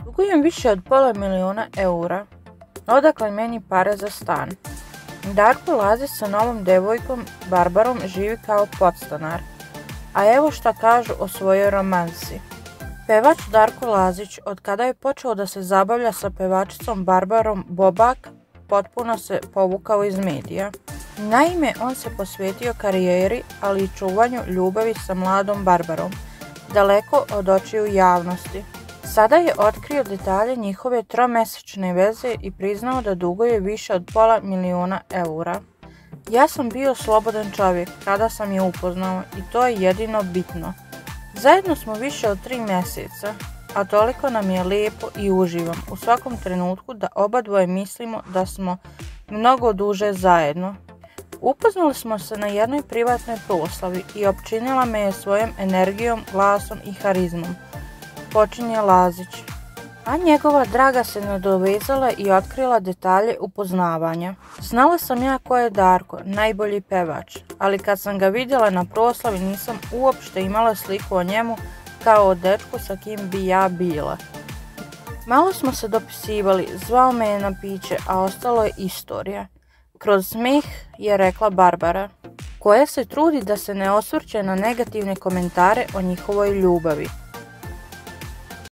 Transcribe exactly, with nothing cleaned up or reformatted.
Dugujem više od pola miliona eura. Odakle meni pare za stan? Darko Lazić sa novom devojkom Barbarom živi kao podstanar. A evo šta kažu o svojoj romansi. Pevač Darko Lazić, od kada je počeo da se zabavlja sa pevačicom Barbarom Bobak, potpuno se povukao iz medija. Naime, on se posvetio karijeri, ali i čuvanju ljubavi sa mladom Barbarom, daleko od očiju javnosti. Sada je otkrio detalje njihove tromesečne veze i priznao da duguje više od pola miliona eura. Ja sam bio slobodan čovjek kada sam je upoznao i to je jedino bitno. Zajedno smo više od tri mjeseca, a toliko nam je lijepo i uživam u svakom trenutku da oba dvoje mislimo da smo mnogo duže zajedno. Upoznali smo se na jednoj privatnoj proslavi i opčinila me je svojom energijom, glasom i harizmom, počinje Lazić. A njegova draga se nadovezala i otkrila detalje upoznavanja. Znala sam ja ko je Darko, najbolji pevač, ali kad sam ga vidjela na proslavi nisam uopšte imala sliku o njemu kao o dečku sa kim bi ja bila. Malo smo se dopisivali, zvao me je na piće, a ostalo je istorija. Kroz smijeh je rekla Barbara, koja se trudi da se ne osvrće na negativne komentare o njihovoj ljubavi.